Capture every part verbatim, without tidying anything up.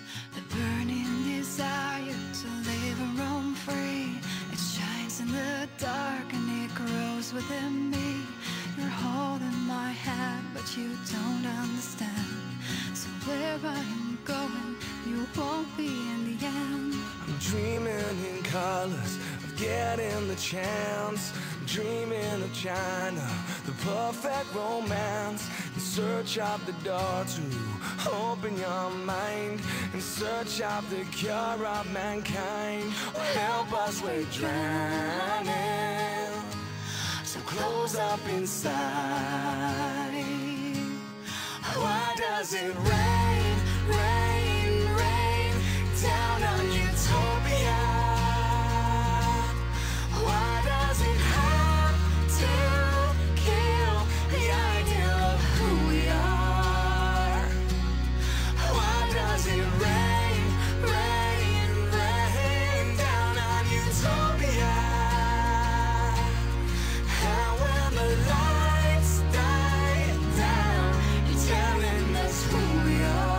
the burning desire to live and roam free. It shines in the dark and it grows within me. You're holding my hand, but you don't understand. So where I am going, you won't be in the end. I'm dreaming in colors of getting the chance. I'm dreaming of China, the perfect romance. In search of the door to open your mind. In search of the cure of mankind. Oh, help us, we're drowning. So close up inside. Why does it rain, rain, rain down on utopia? Why does it have to kill the idea of who we are? Why does it rain, rain, rain down on utopia? And when the lights die down, you're telling us who we are.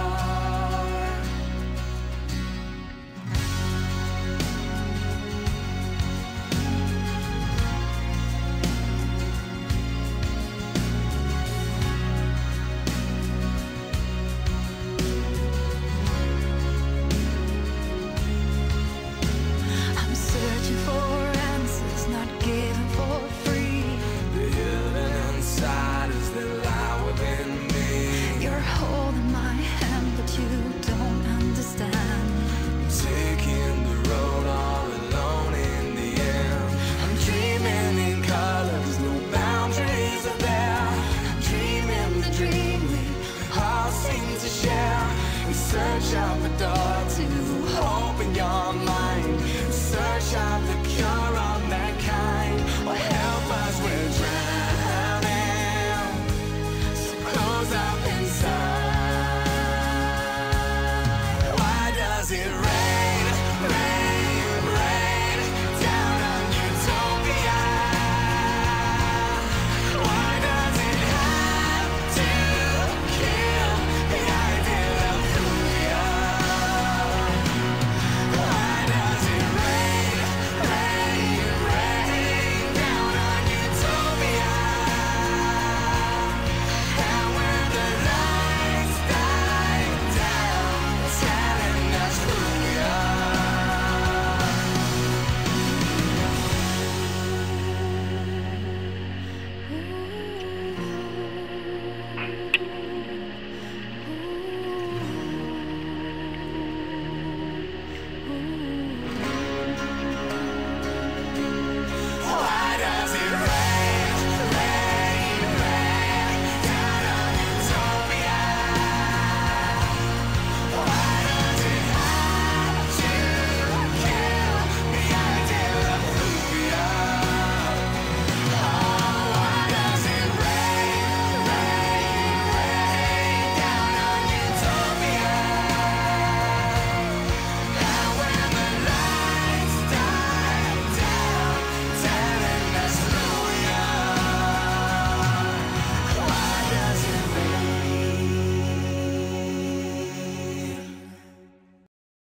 I'm searching for answers, not given for free. The hidden insiders that lie within me. You're holding my hand, but you don't understand. Taking the road all alone in the end. I'm dreaming in colors, no boundaries are there. I'm dreaming the dream we all seem to share. In search of a door to